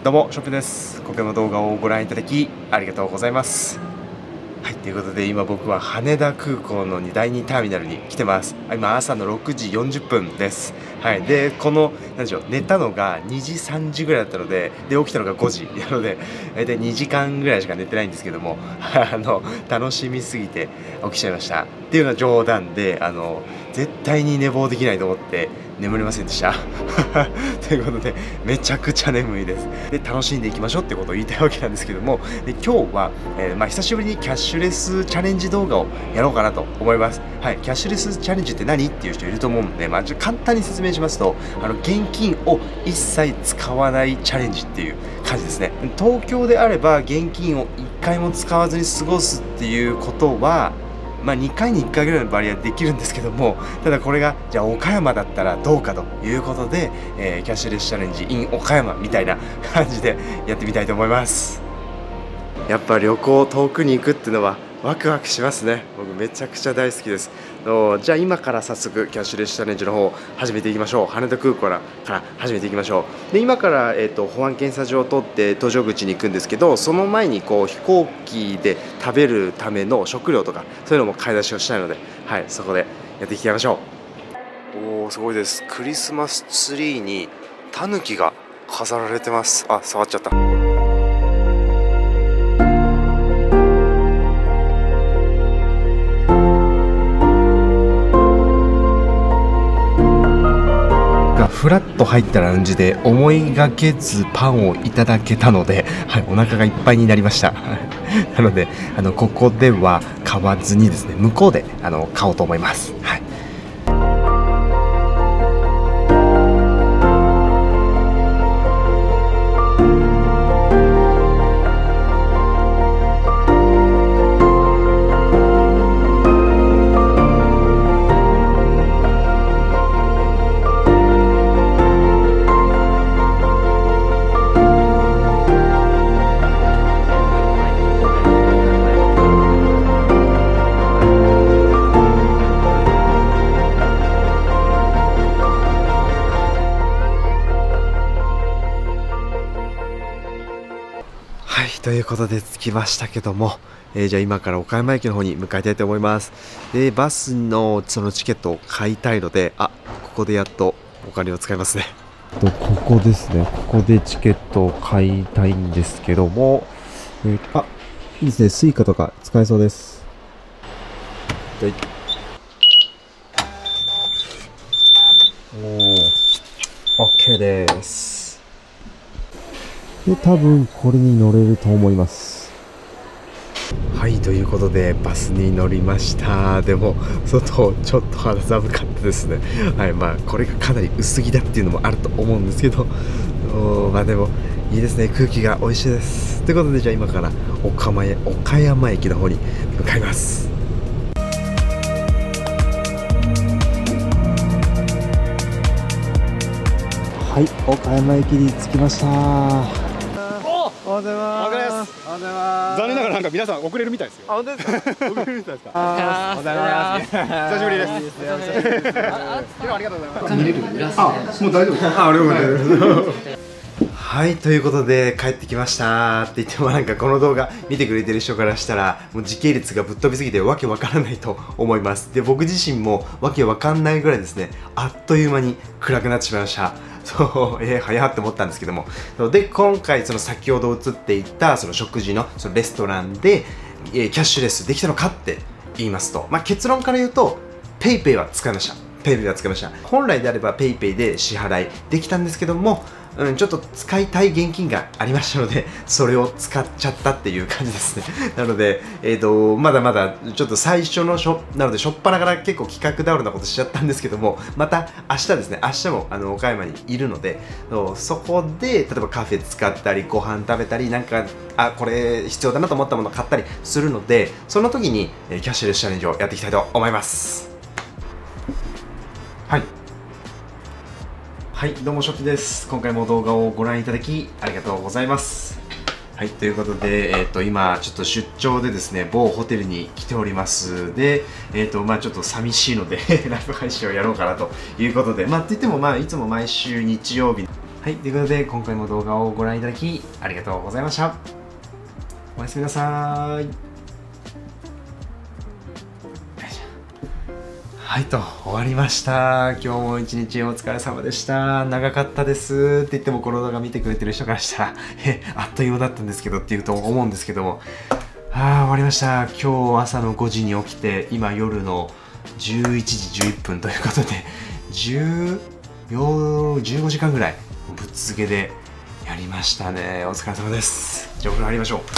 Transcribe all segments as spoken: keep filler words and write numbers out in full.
どうもショップです。今回も動画をご覧いただきありがとうございます。はい、ということで今僕は羽田空港のだいにターミナルに来てます。今朝のろくじよんじゅっぷんです。はい、でこの何でしょう、寝たのがにじさんじぐらいだったので、で起きたのがごじなので大体にじかんぐらいしか寝てないんですけどもあの楽しみすぎて起きちゃいましたっていうのは冗談で、あの絶対に寝坊できないと思って眠れませんでしたということでめちゃくちゃ眠いです。で楽しんでいきましょうってことを言いたいわけなんですけども、で今日は、えーまあ、久しぶりにキャッシュレスチャレンジ動画をやろうかなと思います。はい、キャッシュレスチャレンジって何っていう人いると思うんで、まあ、ちょっと簡単に説明しますと、あの現金を一切使わないチャレンジっていう感じですね。東京であれば現金をいっかいも使わずに過ごすっていうことはまあにかいにいっかいぐらいの割合できるんですけども、ただこれがじゃあ岡山だったらどうかということで、えー、キャッシュレスチャレンジ in 岡山みたいな感じでやってみたいと思います。やっぱ旅行遠くに行くっていうのはワクワクしますね。僕めちゃくちゃ大好きです。じゃあ今から早速キャッシュレスチャレンジの方を始めていきましょう。羽田空港からから始めていきましょう。で今から、えー、と保安検査場を通って搭乗口に行くんですけど、その前にこう飛行機で食べるための食料とかそういうのも買い出しをしたいので、はい、そこでやっていきましょう。おお、すごいです。クリスマスツリーにタヌキが飾られてます。あ、触っちゃった。フラッと入ったラウンジで思いがけずパンをいただけたので、はい、お腹がいっぱいになりましたなのであのここでは買わずにですね、向こうであの買おうと思います。はい、はい、ということで着きましたけども、えー、じゃあ今から岡山駅の方に向かいたいと思います。でバスのそのチケットを買いたいので、あ、ここでやっとお金を使いますね。とここですね、ここでチケットを買いたいんですけども、えー、あ、いいですね、スイカとか使えそうです。はい、おー、 OK です。で多分これに乗れると思います。はい、ということでバスに乗りました。でも外ちょっと肌寒かったですね。はい、まあこれがかなり薄着だっていうのもあると思うんですけど、まあでもいいですね、空気が美味しいです。ということでじゃあ今から岡山へ岡山駅の方に向かいます。はい、岡山駅に着きました。おはようございます。おはようございます。おはようございます。 残念ながらなんか皆さん遅れるみたいですよ。 あ、本当ですか。遅れるみたいですか。おはようございます。久しぶりです。 今日はありがとうございます。見れる裏あ、もう大丈夫です。あ、ありがとうございます。 はい、ということで帰ってきましたって言っても、なんかこの動画見てくれてる人からしたらもう時系列がぶっ飛びすぎてわけわからないと思います。で僕自身もわけわかんないぐらいですね、あっという間に暗くなってしまいました。そう、えー、早って思ったんですけども、で今回その先ほど映っていたその食事のそのレストランで、えー、キャッシュレスできたのかって言いますと、まあ、結論から言うと PayPay は使いました。PayPay は使いました。本来であれば PayPay で支払いできたんですけども、うん、ちょっと使いたい現金がありましたので、それを使っちゃったっていう感じですね。なので、えーと、まだまだちょっと最初のしょ、なので、しょっぱなから結構企画倒れなことしちゃったんですけども、また明日ですね、明日もあの岡山にいるので、そこで、例えばカフェ使ったり、ご飯食べたり、なんか、あ、これ必要だなと思ったものを買ったりするので、その時にキャッシュレスチャレンジをやっていきたいと思います。はい。はい、どうもショッピです。今回も動画をご覧いただきありがとうございます。はい、ということで、えー、と今ちょっと出張でですね、某ホテルに来ております。で、えーとまあ、ちょっと寂しいのでライブ配信をやろうかなということで、まあ、って言っても、まあ、いつも毎週日曜日、 はい、ということで今回も動画をご覧いただきありがとうございました。おやすみなさい。はいと終わりました。今日も一日お疲れ様でした。長かったですって言ってもこの動画見てくれてる人からしたらえあっという間だったんですけどっていうと思うんですけども、あー終わりました。今日朝のごじに起きて今夜のじゅういちじじゅういっぷんということでじゅう、じゅうごじかんぐらいぶっ続けでやりましたね。お疲れ様です。じゃあお風呂入りましょう。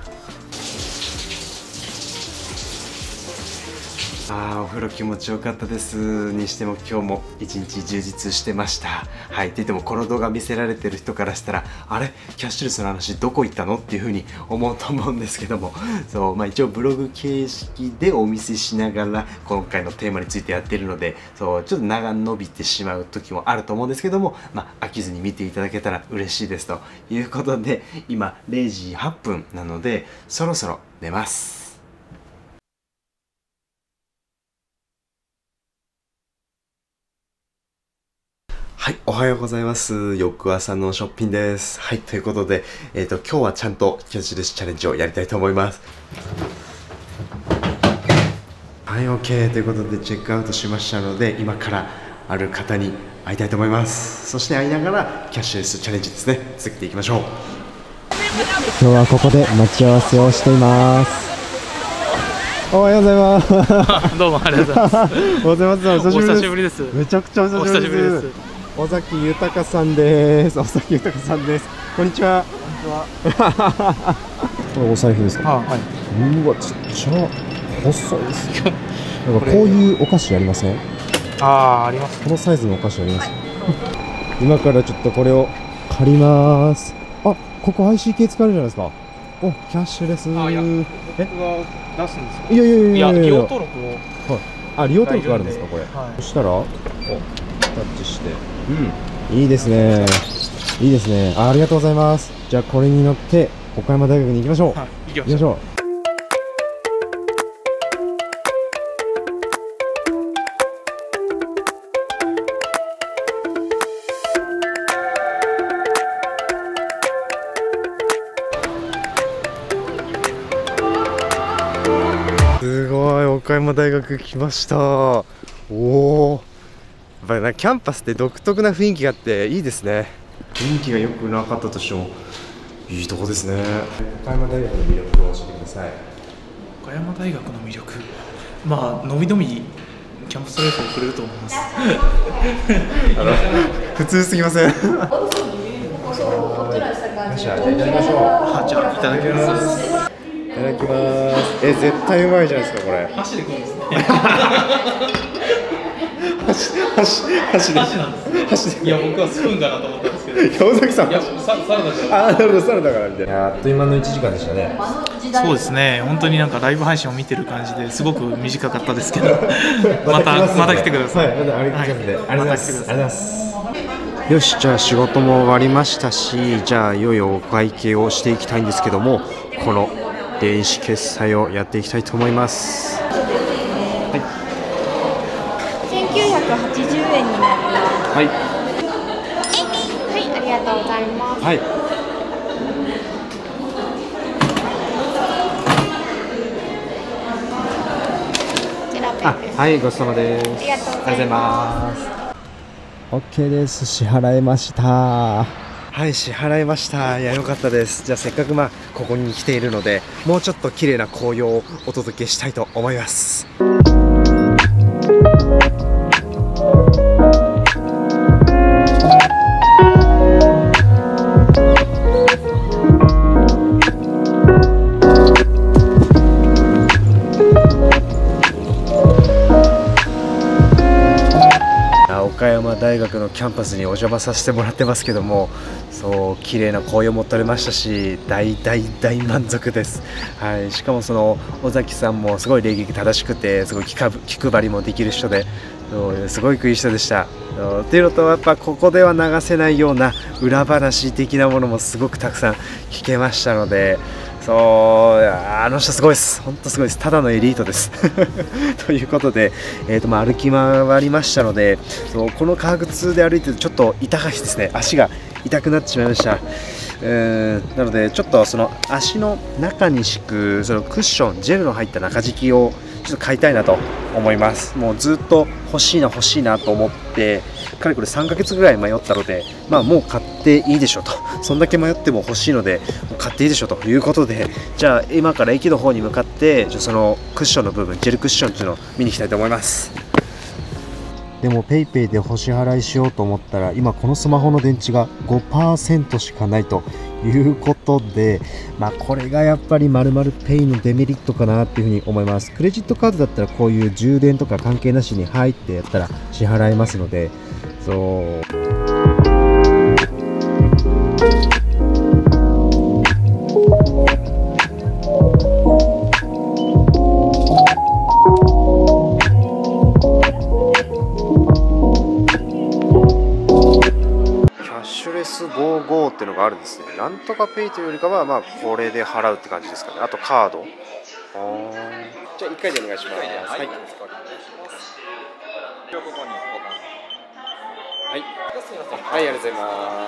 あーお風呂気持ちよかったですにしても今日も一日充実してました。はいって言ってもこの動画見せられてる人からしたらあれキャッシュレスの話どこ行ったのっていう風に思うと思うんですけども、そうまあ一応ブログ形式でお見せしながら今回のテーマについてやってるので、そうちょっと長伸びてしまう時もあると思うんですけども、まあ飽きずに見ていただけたら嬉しいですということで、今れいじはっぷんなのでそろそろ寝ます。はい、おはようございます。翌朝のショッピンです。はい、ということで、えっと、今日はちゃんとキャッシュレスチャレンジをやりたいと思います。はい、OK ということでチェックアウトしましたので、今からある方に会いたいと思います。そして会いながらキャッシュレスチャレンジですね、続けていきましょう。 今日はここで待ち合わせをしています。おはようございます。 どうもありがとうございます。 おはようございます。お久しぶりです。 めちゃくちゃお久しぶりです。尾崎豊さんです。尾崎豊さんです。こんにちは。こんにちは。これお財布ですか。 あ、はい。 うわ、ちっちゃ細いですよ。なんかこういうお菓子ありません？ ああ、あります。 このサイズのお菓子あります。今からちょっとこれを借ります。あ、ここ アイシー 系使えるじゃないですか。お、キャッシュレス。 あ、いや、 え、 僕が出すんですか。 いやいやいやいやいや。 いや、利用登録を。 はい。あ、利用登録あるんですかこれ。 はい。 そしたら、お、タッチして。うん。いいですね。いいですね。あ、ありがとうございます。じゃあこれに乗って岡山大学に行きましょう。 はい、行行きましょう。すごい、岡山大学来ました。おお。やっぱりなキャンパスって独特な雰囲気があっていいですね。雰囲気が良くなかったとしてもいいとこですね。岡山大学の魅力を教えてください。 岡山大学の魅力。まあ、のびのびキャンパスライフをくれると思います。 あの普通すぎません。よし、じゃあいただきましょう。 あ、じゃあいただきます。 いただきます。え、絶対うまいじゃないですかこれ。 箸で食うんですね。 箸箸箸で箸なんですね。 箸で。 いや、僕はスプーンかなと思ったんですけど。 尾崎さん。 いや、ササラダじゃ。 あ、なるほど、サラダからみたいな。あっという間のいちじかんでしたね。 そうですね。本当になんかライブ配信を見てる感じですごく短かったですけど。またまた来てください。 はい、またありがとうございます。ありがとうございます。よし、じゃあ仕事も終わりましたし、じゃあいよいよお会計をしていきたいんですけども、この電子決済をやっていきたいと思います。 せんきゅうひゃくはちじゅうえんになります。 はい。 はい、ありがとうございます。 はい。 こちらペあ、 ンです。 はい、ごちそうさまです。 ありがとうございます。 オッケーです。支払えました。はい、支払いました。いや、良かったです。じゃあせっかくまあここに来ているので、もうちょっと綺麗な紅葉をお届けしたいと思います。岡山大学のキャンパスにお邪魔させてもらってますけども、そう綺麗な紅葉も撮れましたし、大大大満足です。はい、しかもその尾崎さんもすごい礼儀正しくて、すごい気か気配りもできる人で、 すごいいい人でした。っていうのと、やっぱここでは流せないような裏話的なものもすごくたくさん聞けましたので、そうあの人すごいです、本当すごいです、ただのエリートですということで、えーとまあ、歩き回りましたので、そうこの革靴で歩いてちょっと痛かしですね、足が痛くなってしまいました。えーなのでちょっとその足の中に敷くそのクッション、ジェルの入った中敷きをちょっと買いたいなと思います。もうずっと欲しいな欲しいなと思ってかれこれさんかげつぐらい迷ったので、まあもう買っていいでしょうと、そんだけ迷っても欲しいのでもう買っていいでしょうということで、じゃあ今から駅の方に向かってそのクッションの部分、ジェルクッションっていうのを見に行きたいと思います。でも PayPay でお支払いしようと思ったら、今このスマホの電池が ごパーセント しかないということで、まあこれがやっぱり〇〇ペイのデメリットかなっていうふうに思います。クレジットカードだったらこういう充電とか関係なしに入ってやったら支払えますので、そうごじゅうごっていうのがあるんですね。なんとかペイというよりかは、まあこれで払うって感じですかね。あとカード。じゃあいっかいでお願いします。はい。はい、はい、ありがとうございます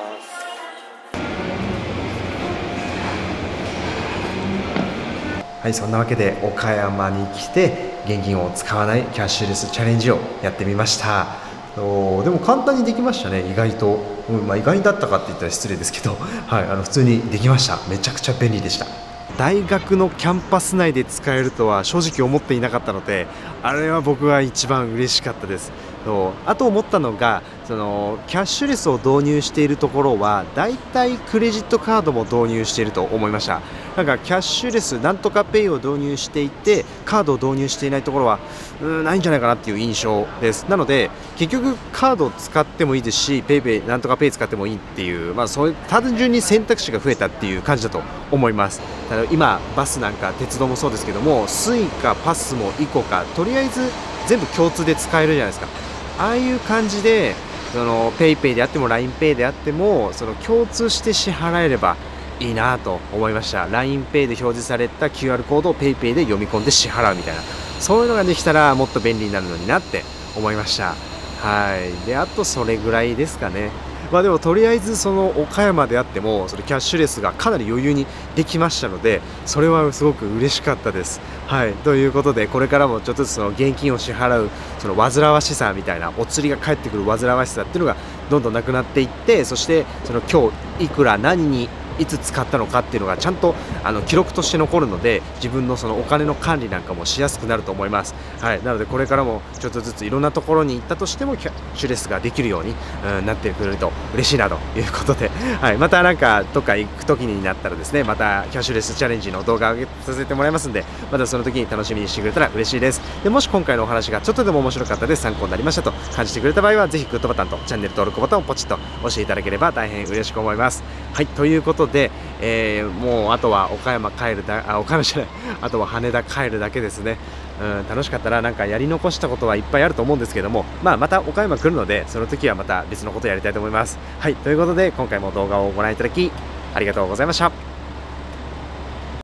。はい、そんなわけで岡山に来て現金を使わないキャッシュレスチャレンジをやってみました。でも簡単にできましたね、意外と、うんまあ、意外だったかって言ったら失礼ですけど、はい、あの普通にできました。めちゃくちゃ便利でした。大学のキャンパス内で使えるとは正直思っていなかったので、あれは僕は一番嬉しかったです。あと思ったのが、そのキャッシュレスを導入しているところはだいたいクレジットカードも導入していると思いました。なんかキャッシュレスなんとかペイを導入していてカードを導入していないところはうーんないんじゃないかなっていう印象です。なので結局カードを使ってもいいですし、ペイペイなんとかペイ使ってもいいっていう、まあ、そういう単純に選択肢が増えたっていう感じだと思います。ただ今バスなんか鉄道もそうですけども、スイカパスもイコカとりあえず全部共通で使えるじゃないですか。ああいう感じでそのペイペイであっても ラインペイ であってもその共通して支払えればいいなと思いました。 ラインペイ で表示された キューアール コードを ペイペイ で読み込んで支払うみたいな、そういうのができたらもっと便利になるのになって思いました。はいであとそれぐらいですかね。まあでもとりあえずその岡山であってもそのキャッシュレスがかなり余裕にできましたので、それはすごく嬉しかったです。はいということでこれからもちょっとずつその現金を支払うその煩わしさみたいな、お釣りが返ってくる煩わしさっていうのがどんどんなくなっていって、そしてその今日いくら何にいつ使ったのかっていうのがちゃんとあの記録として残るので、自分のそのお金の管理なんかもしやすくなると思います。はい、なのでこれからもちょっとずついろんなところに行ったとしてもキャッシュレスができるように、うん、なってくれると嬉しいなということで、はい、またなんかどっか行く時になったらですね、またキャッシュレスチャレンジの動画を上げさせてもらいますんで、またその時に楽しみにしてくれたら嬉しいです。でもし今回のお話がちょっとでも面白かったです、参考になりましたと感じてくれた場合はぜひグッドボタンとチャンネル登録ボタンをポチッと押していただければ大変嬉しく思います。はいということで、えーもうあとは岡山帰るだあ岡山じゃないあとは羽田帰るだけですね。うん、楽しかったらなんかやり残したことはいっぱいあると思うんですけども、まあ、また岡山来るのでその時はまた別のことをやりたいと思います。はいということで今回も動画をご覧いただきありがとうございました。